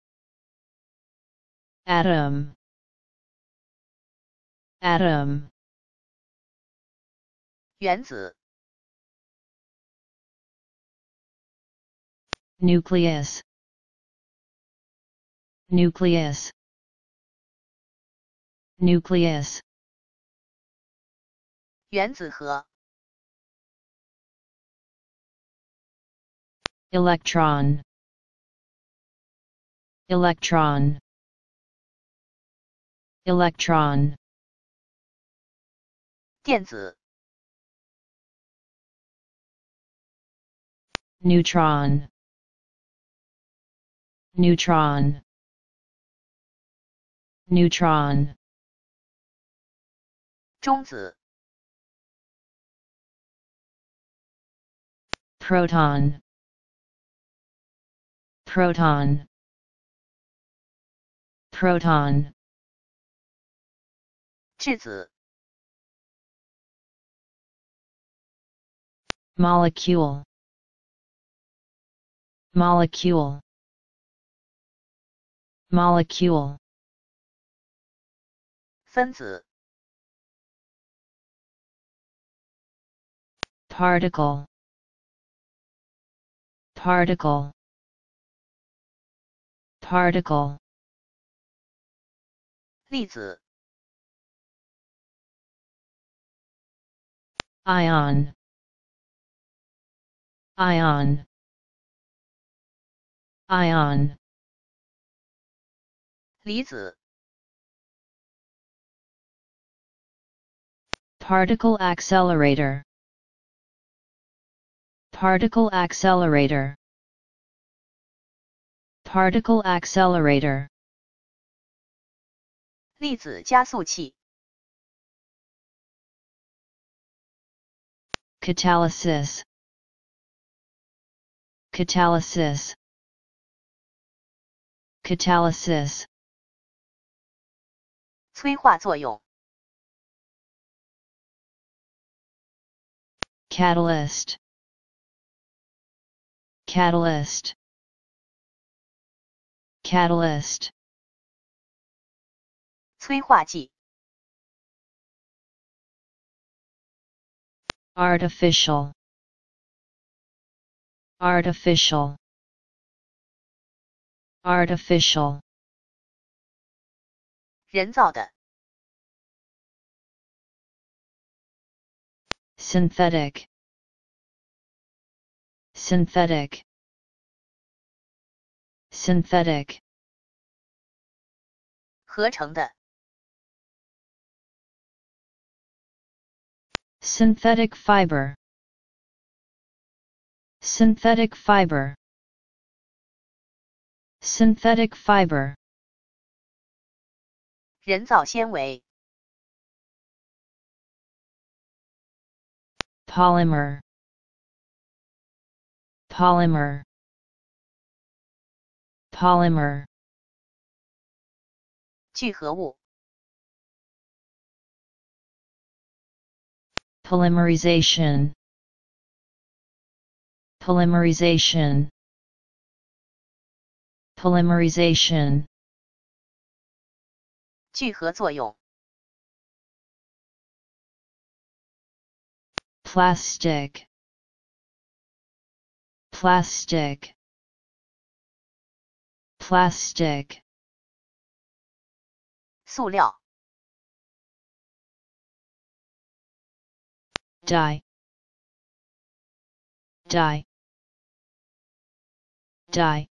atom, atom, 原子 nucleus, nucleus, nucleus, 原子核 electron, electron, electron, 电子 neutron, neutron, neutron, 中子 proton, proton, proton, 质子 molecule, molecule, molecule, 分子 particle, particle, particle, 粒子 ion, ion, ion, 离子 particle accelerator, particle accelerator, Particle accelerator. 粒子加速器。 Catalysis. Catalysis. Catalysis. 催化作用。 Catalyst. Catalyst. Catalyst. 催化剂。 Artificial. Artificial. Artificial. 人造的。 Synthetic. Synthetic. Synthetic. 合成的。 Synthetic fiber. Synthetic fiber. Synthetic fiber. 人造纤维。 Polymer. Polymer. Polymer. 聚合物。 Polymerization. Polymerization. Polymerization. 聚合作用。 Plastic. Plastic. Plastic. 塑料。 Dye. Dye. Dye.